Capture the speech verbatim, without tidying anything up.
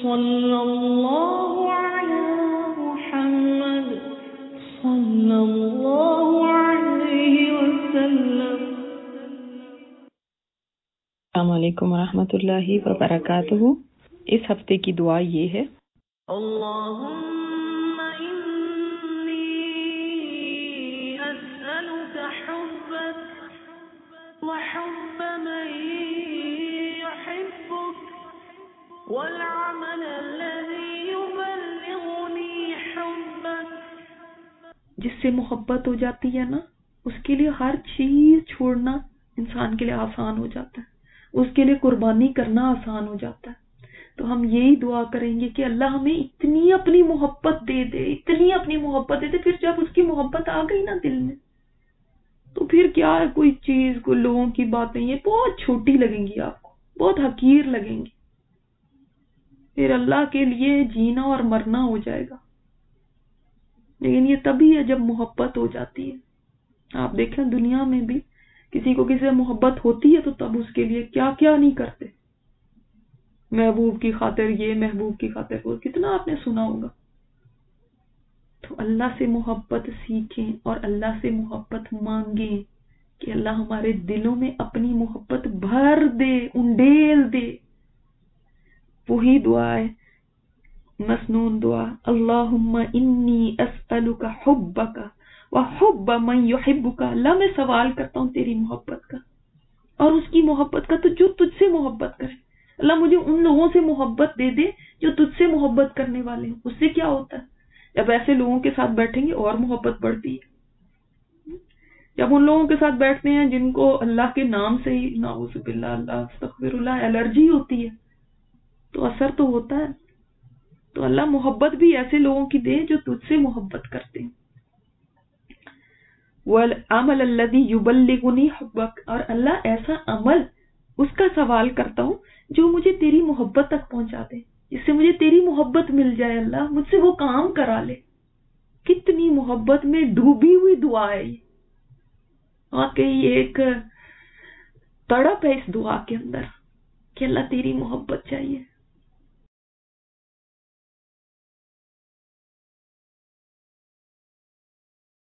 صلی اللہ علی محمد صلی اللہ علیہ وسلم۔ السلام علیکم ورحمۃ اللہ وبرکاتہ۔ اس ہفتے کی دعا یہ ہے: اللہم انی اسألک حبک وحب من يحبک والعمل الذي يبلغني حبک۔ جس سے محبت ہو جاتی ہے نا، اس کے لیے ہر چیز چھوڑنا انسان کے لیے آسان ہو جاتا ہے، اس کے لیے قربانی کرنا آسان ہو جاتا ہے۔ تو ہم یہی دعا کریں گے کہ اللہ ہمیں اتنی اپنی محبت دے دے، اتنی اپنی محبت دے دے، پھر جب اس کی محبت آ گئی نا دل میں، تو پھر کیا ہے، کوئی چیز، کوئی لوگوں کی باتیں یہ بہت چھوٹی لگیں گی، آپ کو بہت حقیر لگیں گی، پھر اللہ کے لیے جینا اور مرنا ہو جائے گا۔ لیکن یہ تبھی ہے جب محبت ہو جاتی ہے۔ آپ دیکھیں دنیا میں بھی کسی کو کسی سے محبت ہوتی ہے تو تب اس کے لیے کیا کیا نہیں کرتے، محبوب کی خاطر یہ، محبوب کی خاطر وہ، کتنا آپ نے سنا ہوگا۔ تو اللہ سے محبت سیکھیں اور اللہ سے محبت مانگیں کہ اللہ ہمارے دلوں میں اپنی محبت بھر دے، انڈیل دے۔ وہی دعا ہے، مسنون دعا، اللہم انی اسألک حبک وحب من یحبک۔ اللہ میں سوال کرتا ہوں تیری محبت کا اور اس کی محبت کا، تو جو تجھ سے محبت کرے۔ اللہ مجھے ان لوگوں سے محبت دے دے جو تجھ سے محبت کرنے والے ہیں۔ اس سے کیا ہوتا ہے، جب ایسے لوگوں کے ساتھ بیٹھیں گے اور محبت بڑھتی ہے۔ جب ان لوگوں کے ساتھ بیٹھتے ہیں جن کو اللہ کے نام سے ہی نعوذ باللہ اللہ استغفر اللہ الرجی ہوتی ہے، تو اثر تو ہوتا ہے۔ تو اللہ محبت بھی ایسے لوگوں کی دے جو تجھ سے محبت کرتے ہیں۔ وَالْعَمَلَ الَّذِي يُبَلِّغُنِي حُبَّكَ، اور اللہ ایسا عمل، اس کا سوال کرتا ہوں جو مجھے تیری محبت تک پہنچا دے، جس سے مجھے تیری محبت مل جائے۔ اللہ مجھ سے وہ کام کرا لے۔ کتنی محبت میں ڈوبی ہوئی دعا ہے یہ، واقعی ایک تڑپ ہے اس دعا کے اندر کہ اللہ تیری محبت چاہیے۔